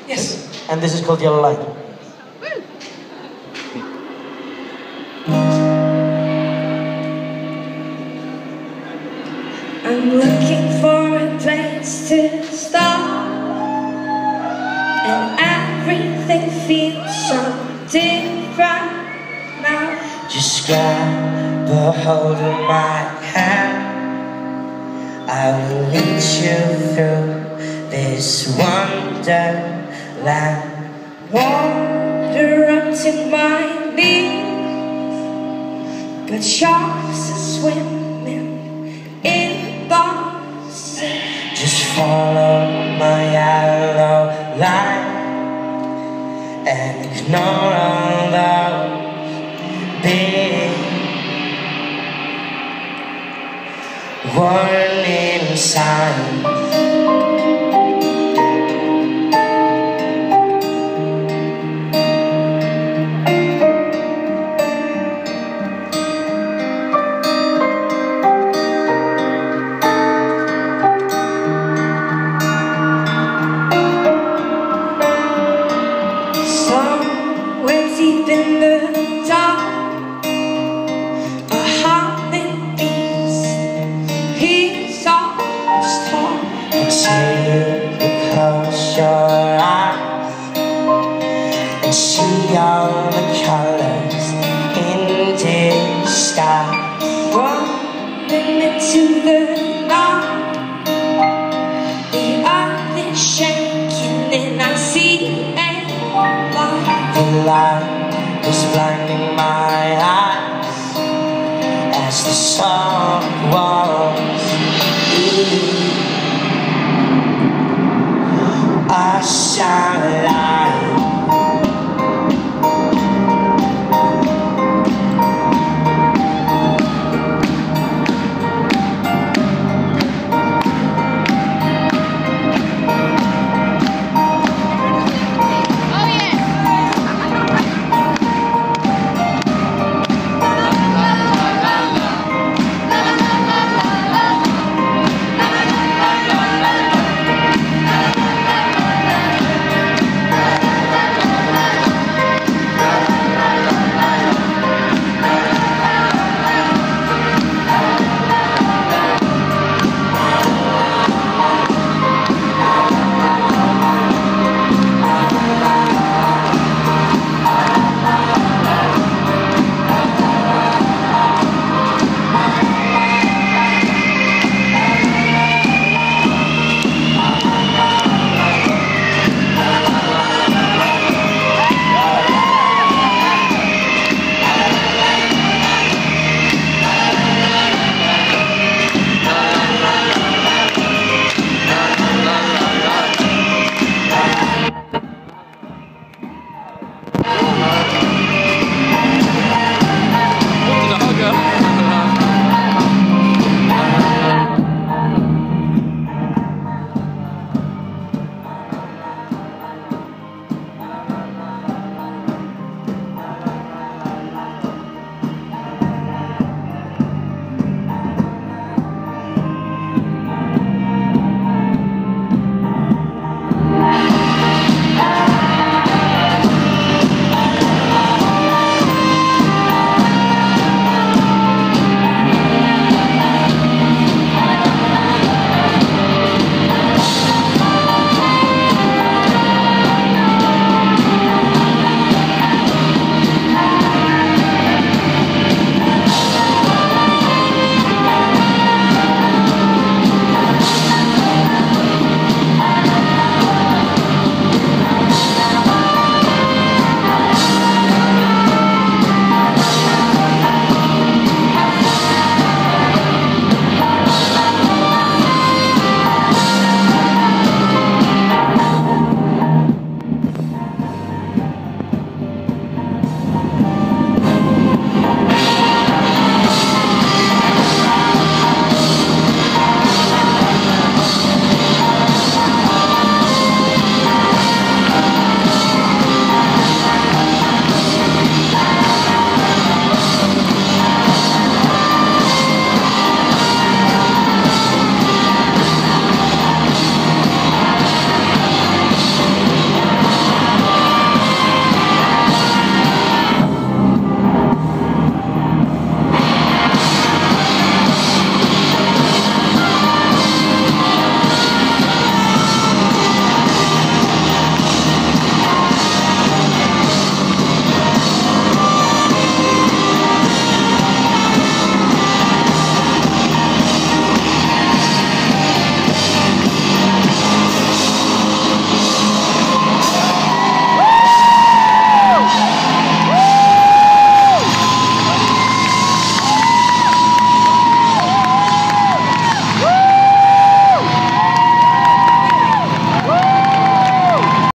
Yes. And this is called Yellow Light. I'm looking for a place to start, and everything feels so different now. Just grab a hold of my hand, I will lead you through this wonderland. Water up to my knees, but sharks are swimming in the sea. Just follow my yellow line and ignore all those big warning signs. Deep in the dark, a heartbeat beats. He's almost home. Until you close your eyes and see all the colors in the sky. Running into the night, the earth is shaking and I see a light. The light is blinding my eyes as the sun walks in. I shine a light